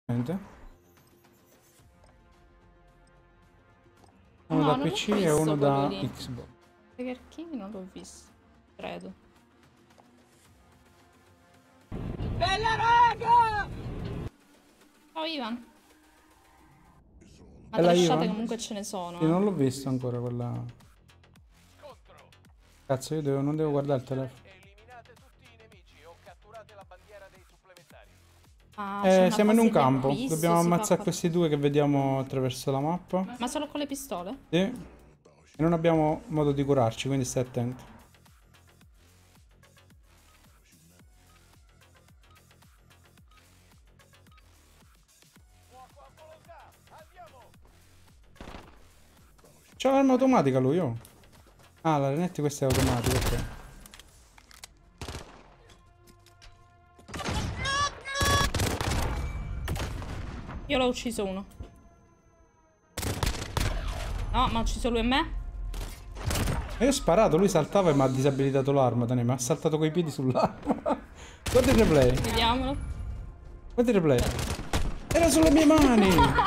Niente. No, Uno da non l'ho PC e visto uno da quello lì. Xbox. Tiger King non l'ho visto, credo. Bella raga! Ciao Ivan. Ma È la trashate Ivan? comunque ce ne sono. Sì, non l'ho visto ancora quella. Cazzo, io non devo guardare il telefono. Eliminate tutti i nemici o catturate la bandiera dei supplementari. Ah, c'è una Siamo in fase un di campo. abisso, Dobbiamo si fa ammazzare qua- questi due che vediamo attraverso la mappa. Ma solo con le pistole? Sì. E non abbiamo modo di curarci, quindi stai attento. C'ha l'arma automatica lui, oh. Ah, la Renetti questa è automatica, ok. Io l'ho ucciso uno. No, ma ha ucciso lui e me? E io ho sparato, lui saltava e mi ha disabilitato l'arma, Dani, mi ha saltato coi piedi sull'arma. Guarda il replay, Vediamolo. guarda il replay. Era sulle mie mani!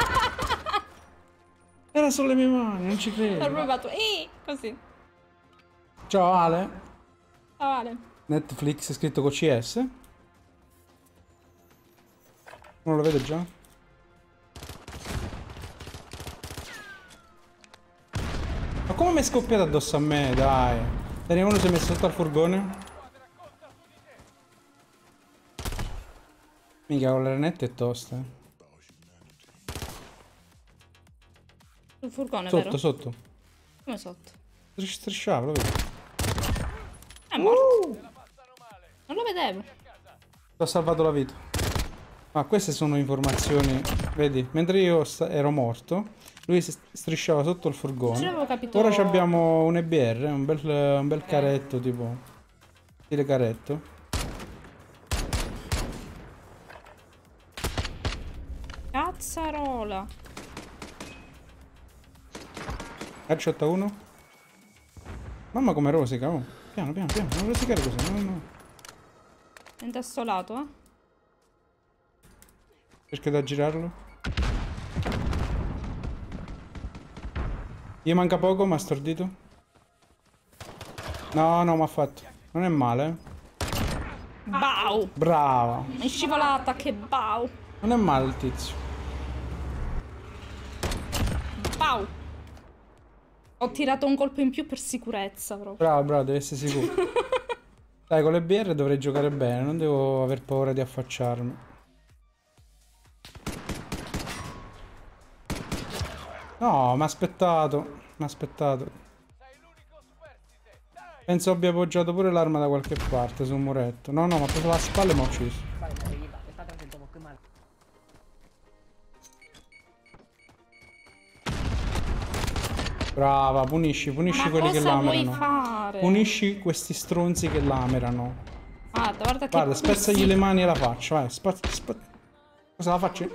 Era sulle mie mani, non ci L'ho credo. provato. Così. Ciao Ale. Ciao Ale. Netflix è scritto con CS. Non lo vedo già. Ma come mi è scoppiato addosso a me, dai? Dani, uno si è messo sotto al furgone. Mica con le ranette è tosta. Sul furgone, Sotto, vero? sotto. Come sotto? Strisciava, lo vedi? È morto. Non lo vedevo. Ti ho salvato la vita. Ma queste sono informazioni. Vedi, mentre io ero morto, lui si strisciava sotto il Non furgone. avevo capito. Ora ci abbiamo un EBR, un bel caretto, tipo. Stile caretto. Cazzarola. Headshot a uno. Mamma come rosica, oh. Piano, piano, piano. Non rosicare così, no, no. È intestolato, eh? Cerca di aggirarlo. Gli manca poco, ma ha stordito. No, no, mi ha fatto. Non è male, eh. Bau! Brava. È scivolata, che bau! Non è male il tizio. Bau! Ho tirato un colpo in più per sicurezza, proprio. Bravo, bravo, devi essere sicuro. Dai, con le BR dovrei giocare bene, non devo aver paura di affacciarmi. No, mi ha aspettato. Mi ha aspettato. Penso abbia appoggiato pure l'arma da qualche parte su un muretto. No, no, mi ha preso la spalla e mi ha ucciso. Brava, punisci Ma quelli che cosa vuoi lamerano. fare? Punisci questi stronzi che lamerano. Guarda che Guarda, spezzagli le mani e la faccia, vai. Cosa la faccio?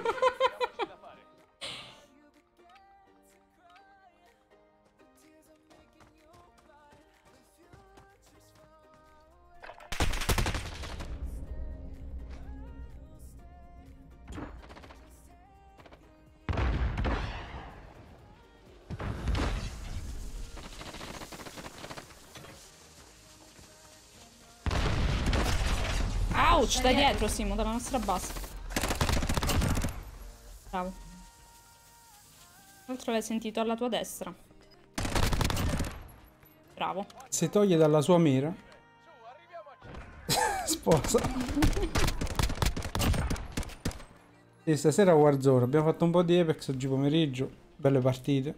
Ouch, da dietro, Simo, dalla nostra base. Bravo. L'altro l'hai sentito alla tua destra. Bravo. Si toglie dalla sua mira. Sposa. Sì, stasera Warzone. Abbiamo fatto un po' di Apex oggi pomeriggio. Belle partite.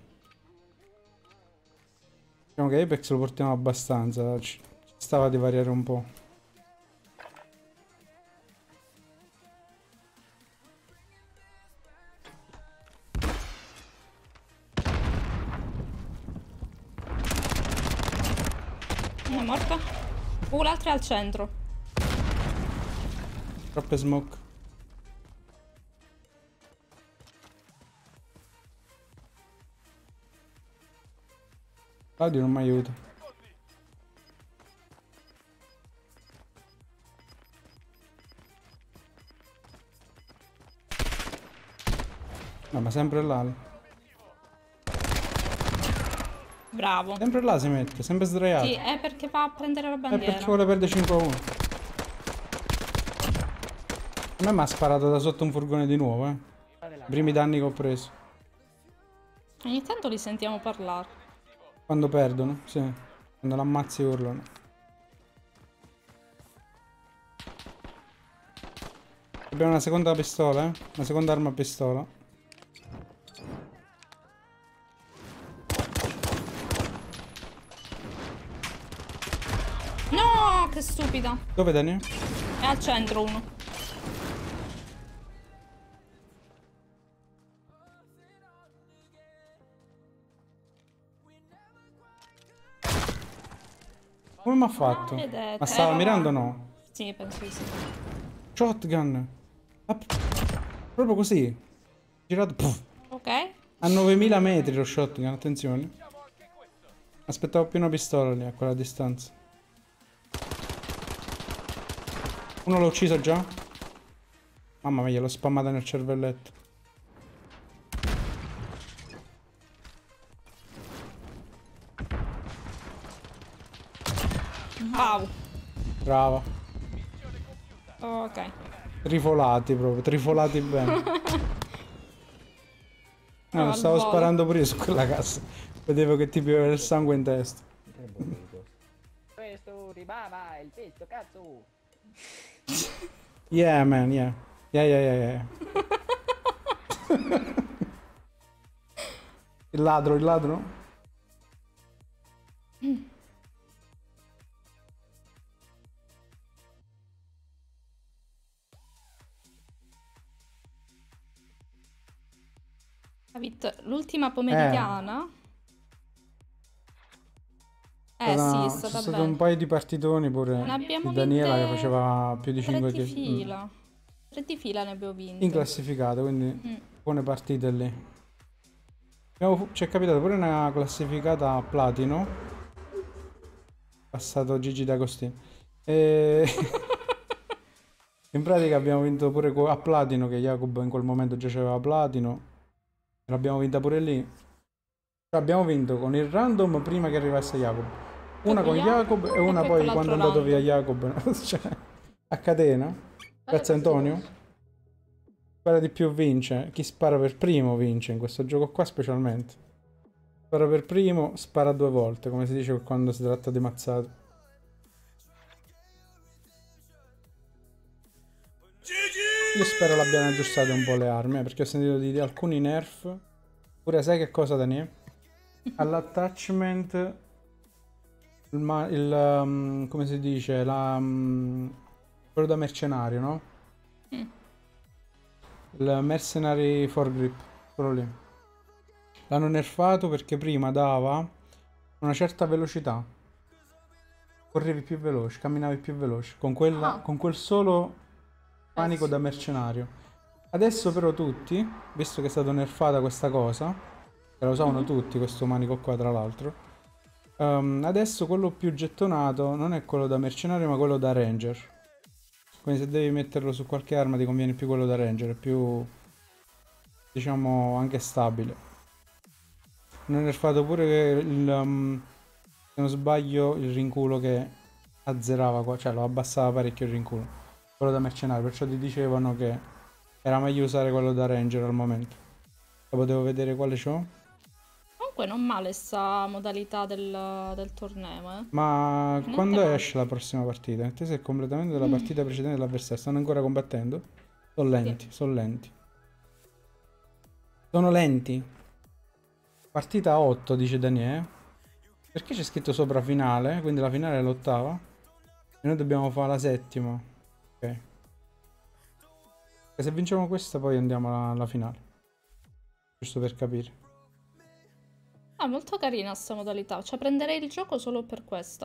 Diciamo che Apex lo portiamo abbastanza. Ci stava di variare un po'. È morta? L'altra è al centro. Troppe smoke. Claudio non mi aiuta. No, ma sempre là. Bravo. Sempre là si mette, sempre sdraiato. Sì, è perché va a prendere la È bandiera. perché vuole perdere 5 a 1. A me mi ha sparato da sotto un furgone di nuovo, eh. I primi danni che ho preso. Ogni tanto li sentiamo parlare. Quando perdono, sì. Quando l'ammazzi urlano. Abbiamo una seconda pistola, eh. Una seconda arma a pistola. No, che stupida. Dove Daniele? È al centro uno. Come mi ha fatto? Maledetta. Ma stava vabbè. mirando o no? Sì, penso di sì. Shotgun. Ah, proprio così. Girato. Puff. Ok. A 9000 metri lo shotgun, attenzione. Aspettavo più una pistola lì a quella distanza. Uno l'ho ucciso già. Mamma mia, l'ho spammata nel cervelletto. Wow. Brava. Ok. Trifolati proprio, trifolati bene. No, al stavo volo. sparando pure io su quella cassa. Vedevo che ti pioveva il sangue in testa. Questo ribava il pezzo, cazzo. Yeah, man, yeah. Yeah, yeah, yeah, yeah. Il ladro, il ladro? L'ultima pomeridiana. Sì, è Sono stata stato bella. un paio di partitoni pure Ne abbiamo di Daniela che vinte faceva più di 3 5 di fila. 3 di fila ne abbiamo vinte. in classificato, quindi buone partite lì. Ci è capitato pure una classificata a platino. Passato Gigi D'Agostino. E... in pratica abbiamo vinto pure a platino, che Jacob in quel momento già aveva platino. E l'abbiamo vinta pure lì. Cioè, abbiamo vinto con il random prima che arrivasse Jacob. Una con Jacob e una poi poi con quando è l'altro andato via random. Jacob. Cioè, a catena. Grazie Antonio. Spara di più vince. Chi spara per primo vince in questo gioco qua specialmente. Spara per primo, spara 2 volte, come si dice quando si tratta di mazzate. Io spero l'abbiano aggiustate un po' le armi, perché ho sentito di alcuni nerf. Pure sai che cosa, Daniele? All'attachment come si dice? Quello da mercenario, no? Il mercenary foregrip, quello lì. L'hanno nerfato perché prima dava una certa velocità. Correvi più veloce, camminavi più veloce con quel solo manico da mercenario. Adesso però tutti, visto che è stata nerfata questa cosa, che la usavano tutti questo manico qua tra l'altro, adesso quello più gettonato non è quello da mercenario ma quello da ranger. Quindi se devi metterlo su qualche arma ti conviene più quello da ranger, è più, diciamo, anche stabile. Hanno nerfato pure se non sbaglio il rinculo che azzerava qua, cioè lo abbassava parecchio il rinculo, quello da mercenario, perciò ti dicevano che era meglio usare quello da ranger al momento. Dopo devo vedere quale c'ho. Comunque non male sta modalità del torneo, Ma Niente quando male. esce la prossima partita? Te sei completamente della partita precedente dell'avversario. Stanno ancora combattendo? Sono lenti, sono lenti. Sono lenti. Partita 8, dice Daniele. Perché c'è scritto sopra finale? Quindi la finale è l'8ª. E noi dobbiamo fare la 7ª. Ok. E se vinciamo questa poi andiamo alla finale. Giusto per capire. Ah, molto carina sta modalità. Cioè prenderei il gioco solo per questa.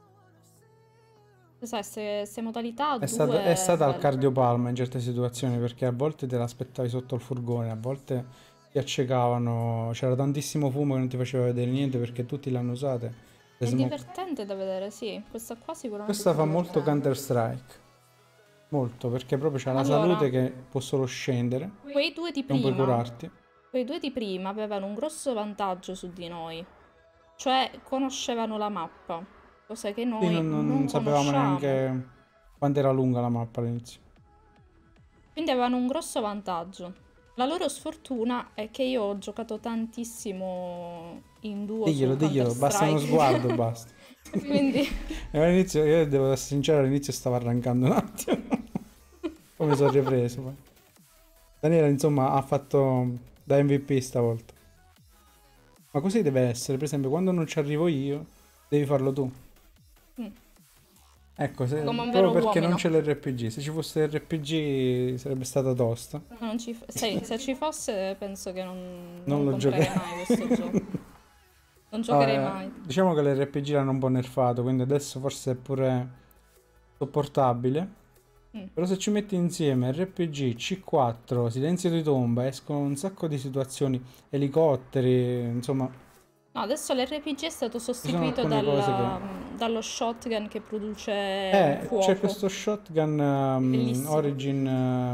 Sai, queste modalità È stata al belle. cardiopalma in certe situazioni, perché a volte te l'aspettavi sotto il furgone, a volte ti accecavano, c'era tantissimo fumo che non ti faceva vedere niente perché tutti l'hanno usate. È Le smoke. divertente da vedere, sì. Questa qua sicuramente Questa è fa molto divertente. Counter Strike. Molto, perché proprio c'ha la Allora. salute che può solo scendere, Quei due di non puoi prima curarti. quei due di prima avevano un grosso vantaggio su di noi. Cioè, conoscevano la mappa, cosa che Sì, noi non sapevamo conosciamo. neanche quanto era lunga la mappa all'inizio. Quindi avevano un grosso vantaggio. La loro sfortuna è che io ho giocato tantissimo in duo su Diglielo, basta uno Counter-Strike. sguardo, basta. Quindi E all'inizio, io devo essere sincero, all'inizio stavo arrancando un attimo. Poi mi sono ripreso. Poi. Daniela, insomma, ha fatto da MVP stavolta. Ma così deve essere, per esempio, quando non ci arrivo io, devi farlo tu. Mm. Ecco, Come un proprio vero perché uomino. non c'è l'RPG. Se ci fosse l'RPG sarebbe stata tosta. non ci se ci fosse penso che Non lo comprerei giocherei. mai questo gioco. Non giocherei mai. Diciamo che l'RPG l'hanno un po' nerfato, quindi adesso forse è pure sopportabile. Però se ci metti insieme RPG, C4, Silenzio di tomba, escono un sacco di situazioni, elicotteri, insomma, No, adesso l'RPG è stato ci sono sostituito alcune cose che... dallo shotgun che produce c'è fuoco. questo shotgun Bellissimo. Origin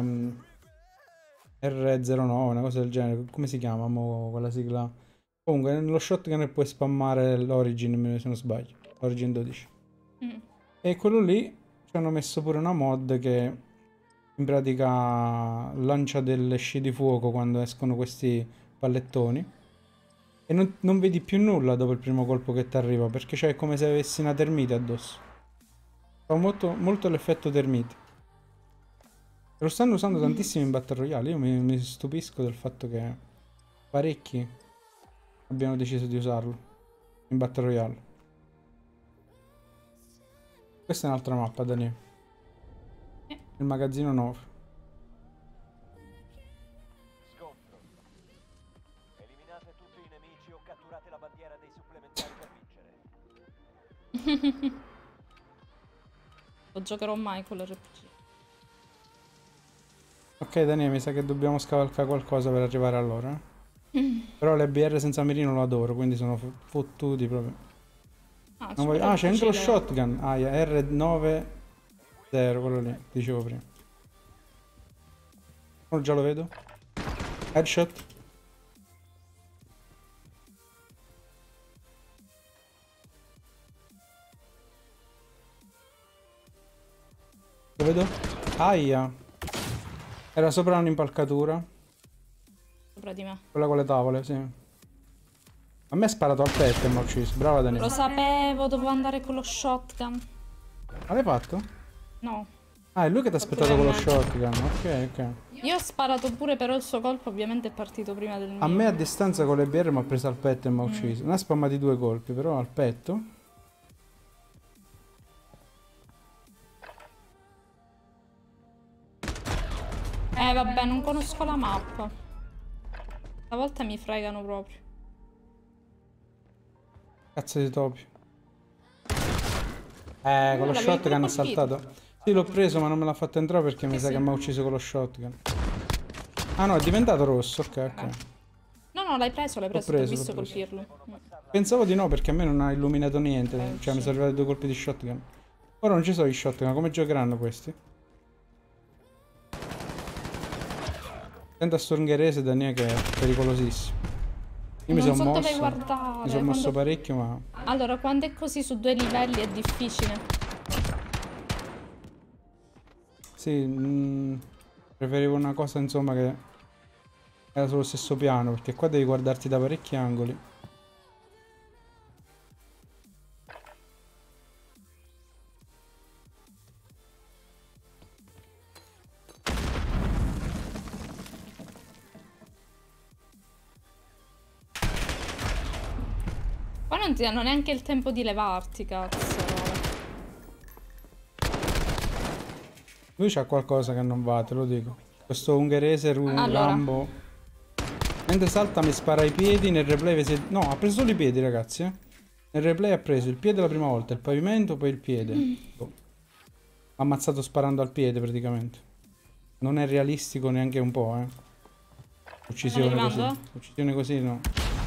R09, una cosa del genere, come si chiama mo, quella sigla? Comunque, nello shotgun puoi spammare l'Origin, se non sbaglio, l'Origin 12. Mm. E quello lì ci hanno messo pure una mod che in pratica lancia delle scie di fuoco quando escono questi pallettoni e non vedi più nulla dopo il primo colpo che ti arriva perché c'è come se avessi una termite addosso. Fa molto l'effetto termite. Lo stanno usando tantissimo in Battle Royale. Io mi stupisco del fatto che parecchi abbiano deciso di usarlo in Battle Royale. Questa è un'altra mappa, Daniele. Il magazzino 9. Scontro. Eliminate tutti i nemici o catturate la bandiera dei supplementari per vincere. Lo giocherò mai con l'RPG. Ok, Daniele, mi sa che dobbiamo scavalcare qualcosa per arrivare a loro, Però l'EBR senza mirino lo adoro, quindi sono fottuti proprio. C'è anche lo shotgun. R90, quello lì, dicevo prima. Oh, già lo vedo. Headshot. Lo vedo? Aia. Era sopra un'impalcatura. Sopra di me. Quella con le tavole, sì. A me è sparato al petto e mi ha ucciso. Brava Daniela. Lo sapevo, dovevo andare con lo shotgun. Ma l'hai fatto? No. Ah, è lui che ti ha aspettato con lo shotgun. Ok, ok. Io ho sparato pure, però il suo colpo ovviamente è partito prima del mio. A me a distanza con le BR mi ha preso al petto e mi ha ucciso. Ne ha spammati 2 colpi, però al petto. Vabbè, non conosco la mappa. Stavolta mi fregano proprio. Cazzo di topi. Con lo shotgun ha saltato. Sì, l'ho preso, ma non me l'ha fatto entrare perché mi sa che mi ha ucciso con lo shotgun. Ah no, è diventato rosso, ok. No, l'hai preso, L'ho ti ho preso, visto l'ho preso. colpirlo. Pensavo di no perché a me non ha illuminato niente. Cioè mi sono arrivati 2 colpi di shotgun. Ora non ci sono i shotgun, come giocheranno questi? Attento a Storngherese, Daniele, che è pericolosissimo. Io mi Non sono so dove mosso. guardare. Mi sono mosso parecchio, ma... Allora, quando è così su 2 livelli è difficile. Sì, preferivo una cosa, insomma, che era sullo stesso piano, perché qua devi guardarti da parecchi angoli. Qua non ti danno neanche il tempo di levarti, cazzo. Lui c'ha qualcosa che non va, te lo dico. Questo ungherese Allora. Rambo. Mentre salta mi spara i piedi, nel replay vede... No, ha preso solo i piedi, ragazzi, Nel replay ha preso il piede la prima volta, il pavimento, poi il piede. Oh. Ha ammazzato sparando al piede, praticamente. Non è realistico neanche un po', Uccisione così. Uccisione così, no.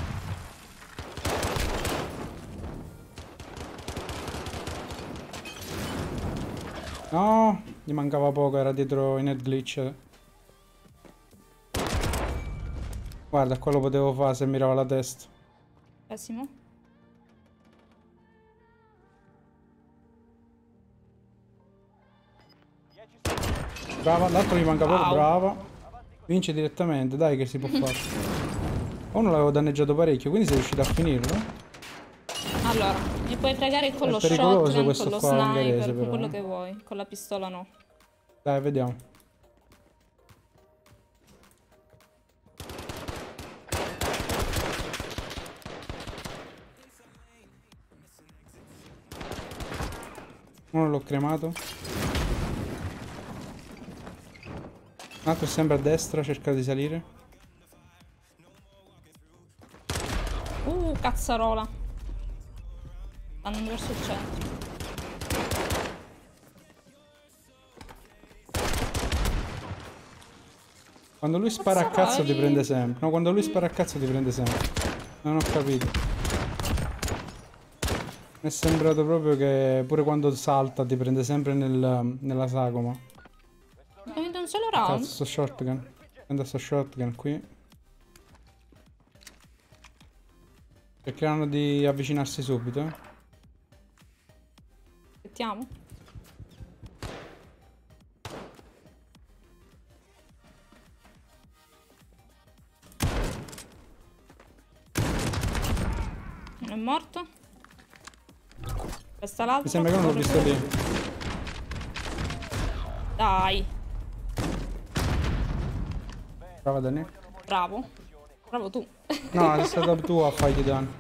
No, gli mancava poco, era dietro i net glitch. Guarda, qua lo potevo fare se mirava la testa. Pessimo. Brava, l'altro gli manca poco, Wow. brava. Vince direttamente, dai che si può fare. Uno l'avevo danneggiato parecchio, quindi sei riuscito a finirlo? Allora, mi puoi fregare con È lo pericoloso shotgun, questo con lo qua sniper, ungherese, con però, quello eh. che vuoi. Con la pistola no. Dai, vediamo. Uno l'ho cremato. Un altro è sempre a destra, cerca di salire. Cazzarola. Andando verso il centro. Quando lui spara a cazzo ti prende sempre. No, quando lui spara a cazzo ti prende sempre. Non ho capito. Mi è sembrato proprio che pure quando salta ti prende sempre nella sagoma. Ho vinto un solo round. Cazzo, sto shotgun. Prendo sto shotgun qui. Cercheranno di avvicinarsi subito. Aspettiamo. Uno è morto. Questa l'altra. Mi sembra che non l'ho visto lì. Dai. Brava Dani. Bravo. Bravo tu. No, sei stata tu a fargli danni.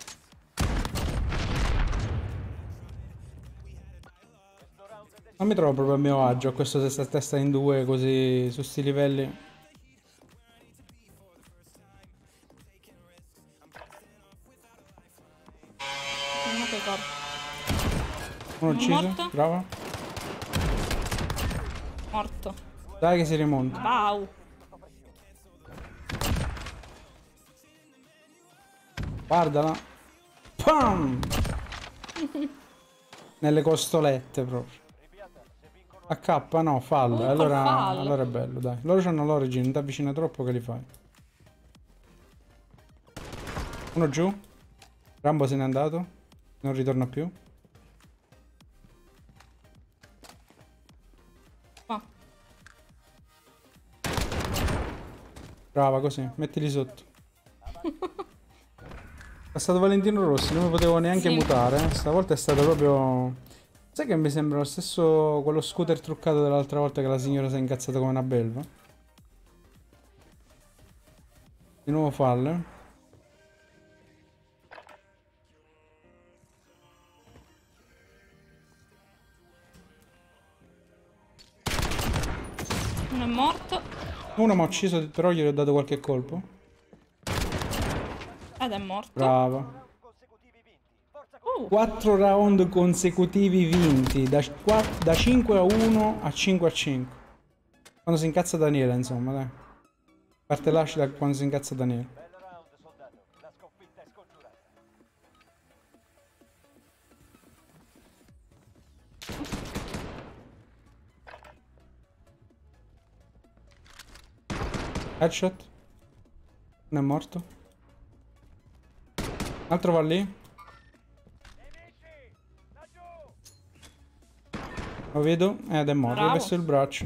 Non mi trovo proprio a mio agio a questo testa in due così su sti livelli. Non ho che corpo. Uno ucciso, morto. brava. Morto. Dai che si rimonta. Wow. Guardala. Pam! Nelle costolette proprio. AK no, fallo. Allora, fallo. allora è bello, dai. Loro hanno l'origine, non ti avvicina troppo che li fai. Uno giù. Rambo se n'è andato. Non ritorna più. Qua. Brava così, mettili sotto. È stato Valentino Rossi, non mi potevo neanche Sì. mutare. Stavolta è stato proprio... Sai che mi sembra lo stesso quello scooter truccato dell'altra volta che la signora si è incazzata come una belva? Di nuovo fallo. Uno è morto. Uno mi ha ucciso, però gli ho dato qualche colpo. Ed è morto. Brava. Uh, 4 round consecutivi vinti, da 5 a 1 a 5 a 5. Quando si incazza Daniele, insomma, dai. Parte lasci da quando si incazza Daniele. Bel round, soldato. La sconfitta è scongiurata. Headshot. Non è morto. Altro va lì. Nemici! Laggiù! Lo vedo. Ed è morto. Gli ho Bravo. messo il braccio.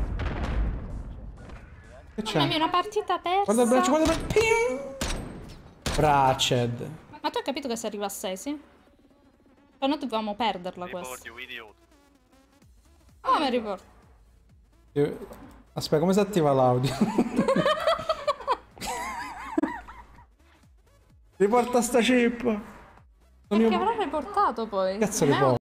Che mamma mia, c'è? una partita persa. Guarda il braccio, guarda il braccio. Pim! Brached. Ma tu hai capito che se arriva a 6, sì? Poi noi dovevamo perderla questa. Come riporto? Aspetta, come si attiva l'audio? Riporta sta chip. Perché avrà riportato poi? Cazzo A me riporta?